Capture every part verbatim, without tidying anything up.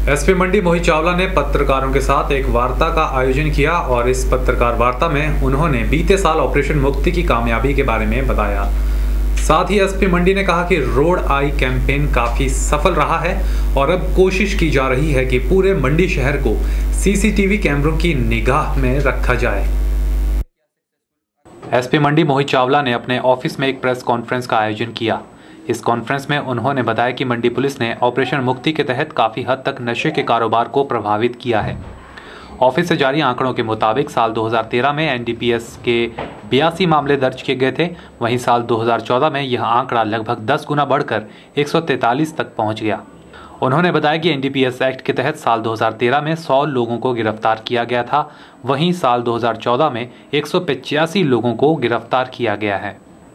SP Mandi Mohit Chawla ने पत्रकारों के साथ एक वार्ता का आयोजन किया और इस पत्रकार वार्ता में उन्होंने बीते साल ऑपरेशन मुक्ति की कामयाबी के बारे में बताया। साथ ही एसपी मंडी ने कहा कि रोड आई कैंपेन काफी सफल रहा है और अब कोशिश की जा रही है कि पूरे मंडी शहर को सीसीटीवी कैमरों की निगाह में रखा जाए। एसपी मंडी मोहित चावला ने अपने ऑफिस में एक प्रेस कॉन्फ्रेंस का आयोजन किया। इस कॉन्फ्रेंस में उन्होंने बताया कि मंडी पुलिस ने ऑपरेशन मुक्ति के तहत काफ़ी हद तक नशे के कारोबार को प्रभावित किया है। ऑफिस से जारी आंकड़ों के मुताबिक साल दो हज़ार तेरह में एनडीपीएस के बयासी मामले दर्ज किए गए थे। वहीं साल दो हज़ार चौदह में यह आंकड़ा लगभग दस गुना बढ़कर एक सौ तैंतालीस तक पहुंच गया। उन्होंने बताया कि एनडीपीएस एक्ट के तहत साल दो हज़ार तेरह में सौ लोगों को गिरफ्तार किया गया था। वहीं साल दो हज़ार चौदह में एक सौ पचासी लोगों को गिरफ्तार किया गया है।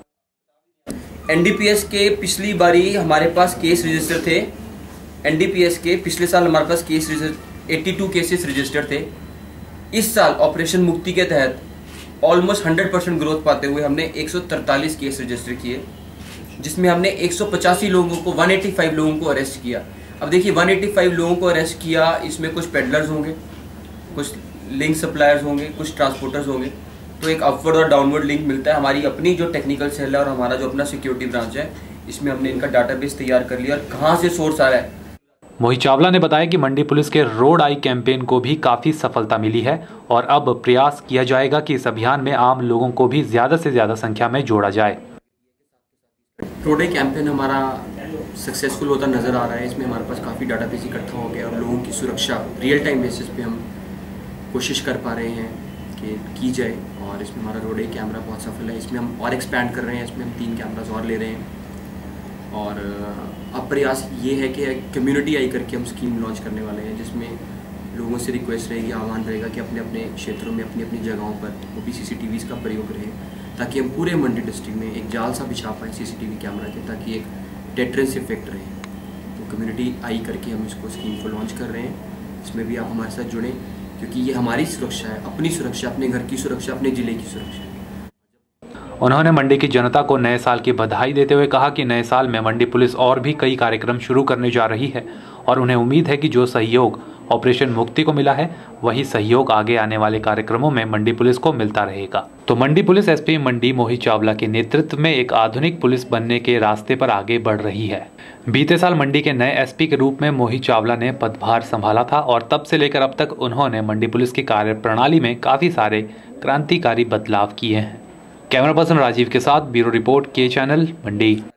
एनडीपीएस के पिछली बारी हमारे पास केस रजिस्टर थे। एनडीपीएस के पिछले साल हमारे पास केस बयासी केसेस रजिस्टर थे। इस साल ऑपरेशन मुक्ति के तहत ऑलमोस्ट सौ परसेंट ग्रोथ पाते हुए हमने एक सौ तैंतालीस केस रजिस्टर किए, जिसमें हमने एक सौ पचासी लोगों को एक सौ पचासी लोगों को अरेस्ट किया। अब देखिए एक सौ पचासी लोगों को अरेस्ट किया, इसमें कुछ पेडलर्स होंगे, कुछ लिंक सप्लायर्स होंगे, कुछ ट्रांसपोर्टर्स होंगे, तो एक अपवर्ड और डाउनवर्ड लिंक मिलता है। हमारी अपनी जो टेक्निकल सेल है और हमारा जो अपना सिक्योरिटी ब्रांच है, इसमें हमने इनका डाटाबेस तैयार कर लिया और कहाँ से सोर्स आ रहा है। मोहित चावला ने बताया कि मंडी पुलिस के रोड आई कैंपेन को भी काफी सफलता मिली है और अब प्रयास किया जाएगा कि इस अभियान में आम लोगों को भी ज्यादा से ज्यादा संख्या में जोड़ा जाए। रोड आई कैंपेन हमारा सक्सेसफुल होता नजर आ रहा है। इसमें हमारे पास काफ़ी डाटाबेस इकट्ठा हो गया और लोगों की सुरक्षा रियल टाइम बेसिस पे हम कोशिश कर पा रहे हैं कि की जाए। और इसमें हमारा रोड आई कैमरा बहुत सफल है। इसमें हम और एक्सपैंड कर रहे हैं, इसमें हम तीन कैमराज और ले रहे हैं। और अब प्रयास ये है कि कम्युनिटी आई करके हम स्कीम लॉन्च करने वाले हैं, जिसमें लोगों से रिक्वेस्ट रहेगी, आह्वान रहेगा कि अपने अपने क्षेत्रों में अपनी अपनी जगहों पर वो भी सीसीटीवीज़ का प्रयोग रहे, ताकि हम पूरे मंडी डिस्ट्रिक्ट में एक जाल सा बिछा पाएँ सीसीटीवी कैमरा के, ताकि एक डेटरेंस इफेक्ट रहे। तो कम्युनिटी आई करके हम इसको स्कीम को लॉन्च कर रहे हैं। इसमें भी आप हमारे साथ जुड़ें, क्योंकि ये हमारी सुरक्षा है, अपनी सुरक्षा, अपने घर की सुरक्षा, अपने जिले की सुरक्षा। उन्होंने मंडी की जनता को नए साल की बधाई देते हुए कहा कि नए साल में मंडी पुलिस और भी कई कार्यक्रम शुरू करने जा रही है और उन्हें उम्मीद है कि जो सहयोग ऑपरेशन मुक्ति को मिला है, वही सहयोग आगे आने वाले कार्यक्रमों में मंडी पुलिस को मिलता रहेगा। तो मंडी पुलिस एसपी मंडी मोहित चावला के नेतृत्व में एक आधुनिक पुलिस बनने के रास्ते पर आगे बढ़ रही है। बीते साल मंडी के नए एसपी के रूप में मोहित चावला ने पदभार संभाला था और तब से लेकर अब तक उन्होंने मंडी पुलिस की कार्यप्रणाली में काफी सारे क्रांतिकारी बदलाव किए हैं। कैमरा पर्सन राजीव के साथ ब्यूरो रिपोर्ट के चैनल मंडी।